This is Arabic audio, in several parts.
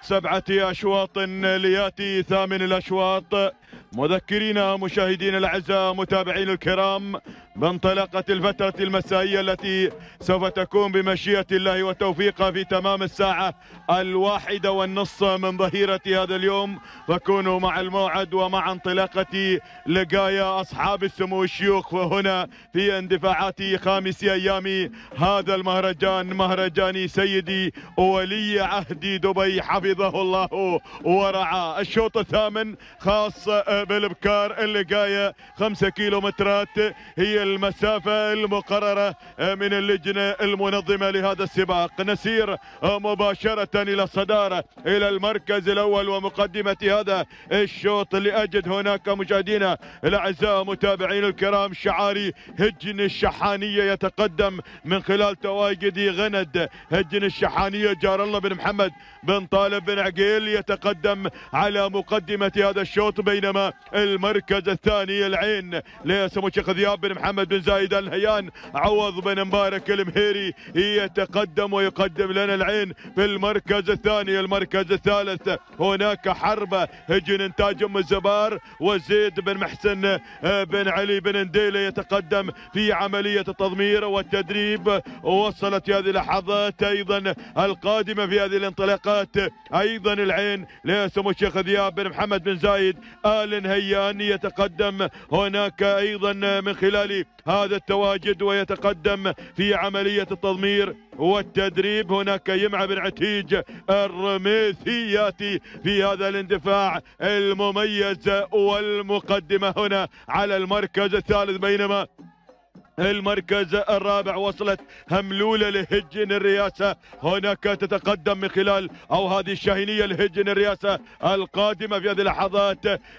7 أشواط لياتي 8 الأشواط. مذكرين مشاهدين الأعزاء متابعين الكرام بانطلاقة الفترة المسائية التي سوف تكون بمشيئة الله وتوفيقه في تمام الساعة 1:30 من ظهيرة هذا اليوم. فكونوا مع الموعد ومع انطلاقة لقايا أصحاب السمو الشيوخ هنا في اندفاعات 5 أيام هذا المهرجان، مهرجان سيدي ولي عهد دبي حفظه الله ورعاه. الشوط الثامن خاص بالابكار، اللقاية 5 كيلومترات هي المسافة المقررة من اللجنة المنظمة لهذا السباق. نسير مباشرة إلى الصدارة إلى المركز الأول ومقدمة هذا الشوط لأجد هناك مشاهدينا الأعزاء متابعين الكرام شعاري هجن الشحانية يتقدم من خلال تواجد غند هجن الشحانية جار الله بن محمد بن طالب بن عقيل يتقدم على مقدمة هذا الشوط، بينما المركز الثاني العين لسمو الشيخ ذياب بن محمد بن زايد النهيان عوض بن مبارك المهيري يتقدم ويقدم لنا العين في المركز الثاني. المركز الثالث هناك حربة هجن انتاج ام الزبار وزيد بن محسن بن علي بن نديله يتقدم في عملية التضمير والتدريب. وصلت هذه اللحظات ايضا القادمة في هذه الانطلاقات ايضا العين لسمو الشيخ ذياب بن محمد بن زايد آل نهيان يتقدم هناك ايضا من خلال هذا التواجد ويتقدم في عملية التضمير والتدريب. هناك يمع بن عتيج الرميثي ياتي في هذا الاندفاع المميز والمقدمة هنا على المركز الثالث، بينما المركز الرابع وصلت هملولة لهجن الرئاسة هناك تتقدم من خلال او هذه الشاهينية لهجن الرئاسة القادمة في هذه اللحظات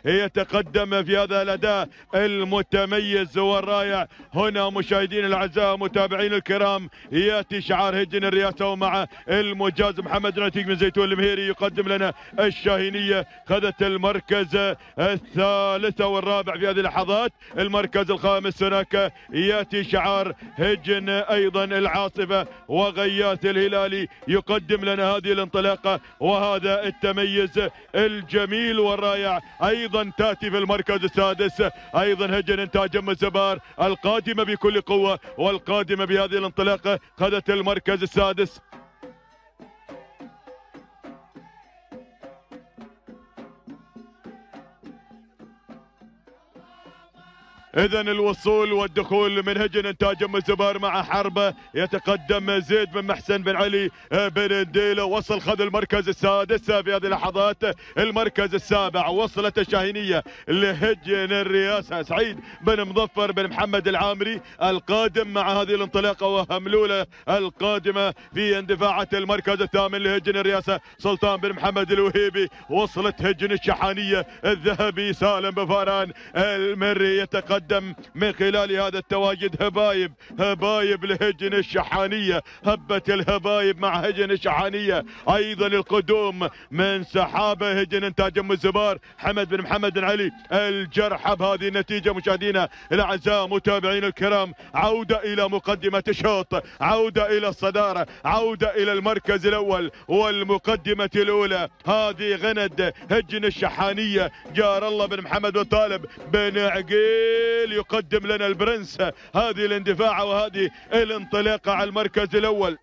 يتقدم في هذا الاداء المتميز والرائع. هنا مشاهدين الاعزاء متابعين الكرام ياتي شعار هجن الرئاسة ومع المجاز محمد نتيج من زيتون المهيري يقدم لنا الشاهينية خذت المركز الثالث والرابع في هذه اللحظات. المركز الخامس هناك ياتي شعار هجن ايضا العاصفة وغياث الهلالي يقدم لنا هذه الانطلاقة وهذا التميز الجميل والرائع. ايضا تاتي في المركز السادس ايضا هجن انتاج ام الزبار القادمة بكل قوة والقادمة بهذه الانطلاقة خذت المركز السادس. اذا الوصول والدخول من هجن انتاج ام الزبار مع حربة يتقدم زيد بن محسن بن علي بن نديله وصل خذ المركز السادس في هذه اللحظات. المركز السابع وصلت الشاهينية لهجن الرئاسة سعيد بن مظفر بن محمد العامري القادم مع هذه الانطلاقة وهملولة القادمة في اندفاعات. المركز الثامن لهجن الرئاسة سلطان بن محمد الوهيبي. وصلت هجن الشحانية الذهبي سالم بفاران المري يتقدم من خلال هذا التواجد هبايب لهجن الشحانية هبة الهبايب مع هجن الشحانية. ايضا القدوم من سحابة هجن انتاج ام الزبار حمد بن محمد بن علي الجرحى. بهذه النتيجة مشاهدينا الاعزاء متابعين الكرام عودة الى مقدمة الشوط، عودة الى الصدارة، عودة الى المركز الاول والمقدمة الاولى. هذه غند هجن الشحانية جار الله بن محمد بن طالب بن عقيل يقدم لنا البرنس هذه الاندفاع وهذه الانطلاقة على المركز الاول،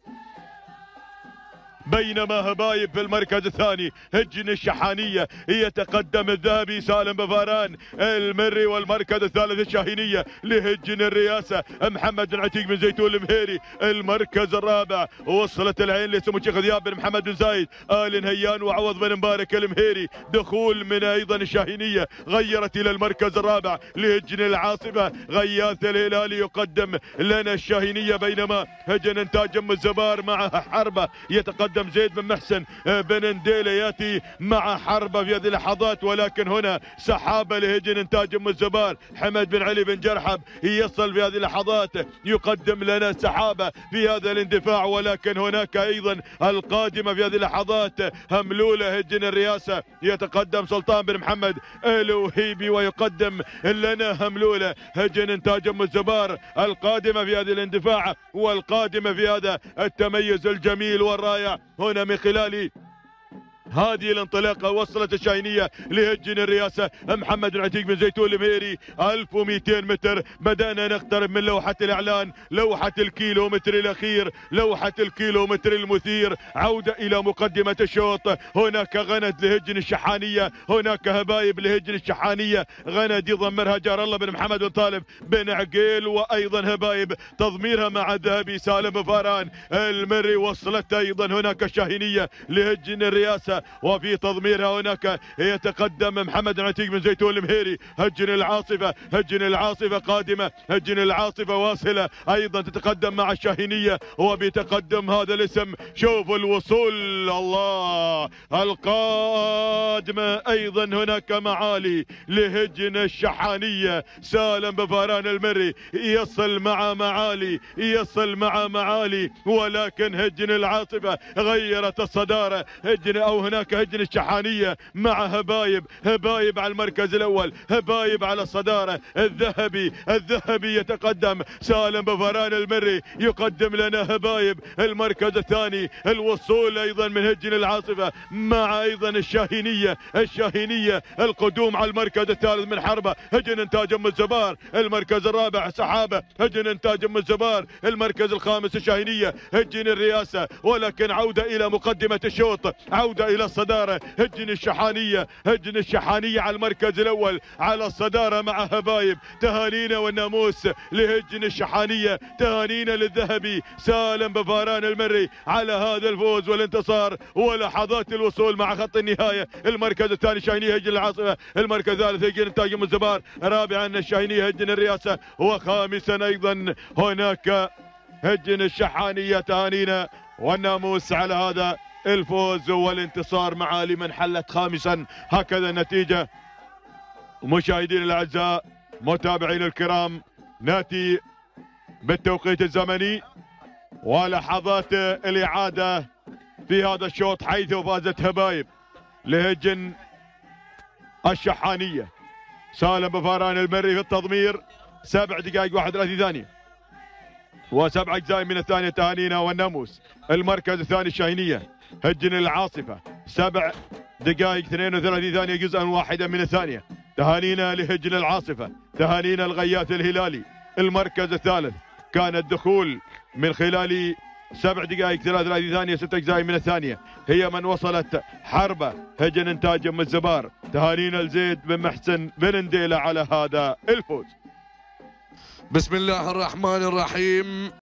بينما هبايب في المركز الثاني هجن الشحانية يتقدم الذهبي سالم بفاران المري. والمركز الثالث الشاهينية لهجن الرئاسة محمد بن عتيق بن زيتون المهيري. المركز الرابع وصلت العين لسمو الشيخ ذياب بن محمد بن زايد آل نهيان وعوض بن مبارك المهيري. دخول من ايضا الشاهينية غيرت الى المركز الرابع لهجن العاصفة غياث الهلالي يقدم لنا الشاهينية، بينما هجن انتاج ام الزبار مع حربة يتقدم زيد بن محسن بن نديله ياتي مع حربة في هذه اللحظات. ولكن هنا سحابة لهجن انتاج ام الزبار حمد بن علي بن جرحب يصل في هذه اللحظات يقدم لنا سحابة في هذا الاندفاع. ولكن هناك ايضا القادمة في هذه اللحظات هملولة هجن الرئاسة يتقدم سلطان بن محمد الوهيبي ويقدم لنا هملولة هجن انتاج ام الزبار القادمة في هذه الاندفاع والقادمة في هذا التميز الجميل والرائع. هنا من خلال هذه الانطلاقة وصلت الشاهينية لهجن الرئاسة محمد بن عتيق بن زيتون المهيري. 1200 متر بدأنا نقترب من لوحة الإعلان، لوحة الكيلومتر الأخير، لوحة الكيلومتر المثير. عودة إلى مقدمة الشوط. هناك غند لهجن الشحانية، هناك هبايب لهجن الشحانية. غند يضمرها جار الله بن محمد بن طالب بن عقيل، وأيضا هبايب تضميرها مع الذهبي سالم بفاران المري. وصلت أيضا هناك الشاهينية لهجن الرئاسة، وفي تضميرها هناك يتقدم محمد بن عتيق بن زيتون المهيري. هجن العاصفة، هجن العاصفة قادمة، هجن العاصفة واصلة أيضا تتقدم مع الشاهينية. وبتقدم هذا الاسم شوفوا الوصول، الله القادمة أيضا هناك معالي لهجن الشحانية. سالم بفاران المري يصل مع معالي، يصل مع معالي، ولكن هجن العاصفة غيرت الصدارة. هجن او هناك هجن الشحانية مع هبايب، هبايب على المركز الاول، هبايب على الصدارة. الذهبي يتقدم، سالم بفاران المري يقدم لنا هبايب المركز الثاني. الوصول ايضا من هجن العاصفة مع ايضا الشاهينية القدوم على المركز الثالث من حربة. هجن انتاج ام الزبار المركز الرابع سحابة، هجن انتاج ام الزبار المركز الخامس الشاهينية. هجن الرئاسة، ولكن عودة الى مقدمة الشوط، عودة الى الصدارة. هجن الشحانية، هجن الشحانية على المركز الاول على الصدارة مع هبايب. تهانينا والناموس لهجن الشحانية، تهانينا للذهبي سالم بفاران المري على هذا الفوز والانتصار ولحظات الوصول مع خط النهاية. المركز الثاني الشاهينية هجن العاصفة، المركز الثالث هجن انتاج ام الزبار، رابعا الشاهينية هجن الرئاسة، وخامسا ايضا هناك هجن الشحانية. تهانينا والناموس على هذا الفوز والانتصار معالي من حلت خامسا. هكذا النتيجة. مشاهدينا الاعزاء، متابعين الكرام، ناتي بالتوقيت الزمني ولحظات الاعادة في هذا الشوط، حيث فازت هبايب لهجن الشحانية. سالم بفاران المري في التضمير 7 دقائق 31 ثانية و7 أجزاء من الثانية. تهانينا والناموس. المركز الثاني الشاهينية هجن العاصفة 7 دقائق 32 ثانية جزءا واحدا من الثانية. تهانينا لهجن العاصفة، تهانينا الغياث الهلالي. المركز الثالث كان الدخول من خلال 7 دقائق 33 ثانية 6 أجزاء من الثانية، هي من وصلت حربة هجن انتاج ام الزبار. تهانينا لزيد بن محسن بن نديلة على هذا الفوز. بسم الله الرحمن الرحيم.